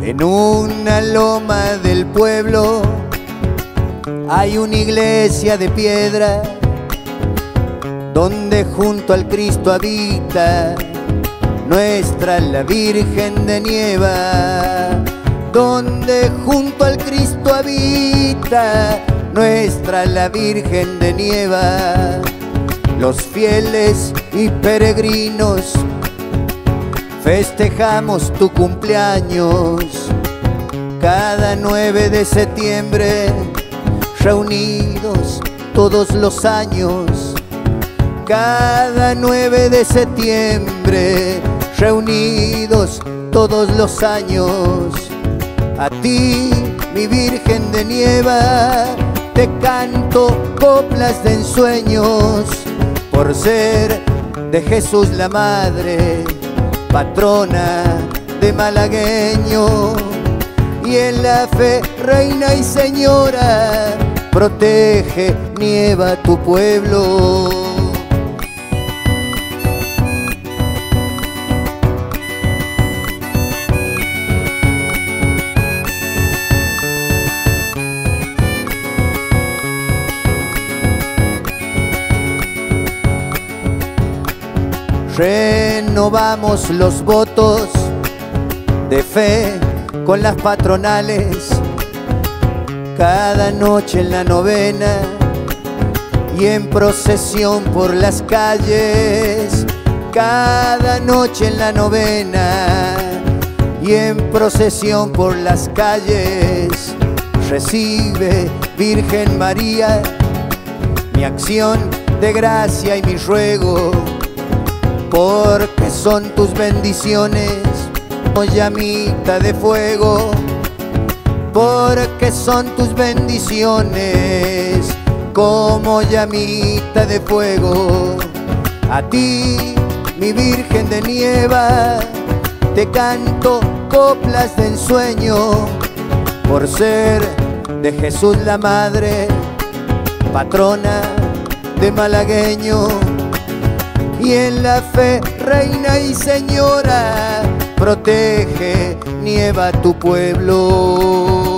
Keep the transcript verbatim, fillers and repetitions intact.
En una loma del pueblo hay una iglesia de piedra donde junto al Cristo habita nuestra la Virgen de Nieva. Donde junto al Cristo habita nuestra la Virgen de Nieva. Los fieles y peregrinos festejamos tu cumpleaños cada nueve de septiembre, reunidos todos los años. Cada nueve de septiembre, reunidos todos los años. A ti, mi Virgen de Nieva, te canto coplas de ensueños, por ser de Jesús la Madre, patrona de malagueño, y en la fe, reina y señora, protege, Nieva, tu pueblo. Renovamos los votos de fe con las patronales cada noche en la novena y en procesión por las calles. Cada noche en la novena y en procesión por las calles. Recibe, Virgen María, mi acción de gracia y mi ruego, porque son tus bendiciones como llamita de fuego, porque son tus bendiciones como llamita de fuego. A ti, mi Virgen de Nieva, te canto coplas de ensueño, por ser de Jesús la Madre, patrona de malagueño, y en la fe, reina y señora, protege, Nieva, tu pueblo.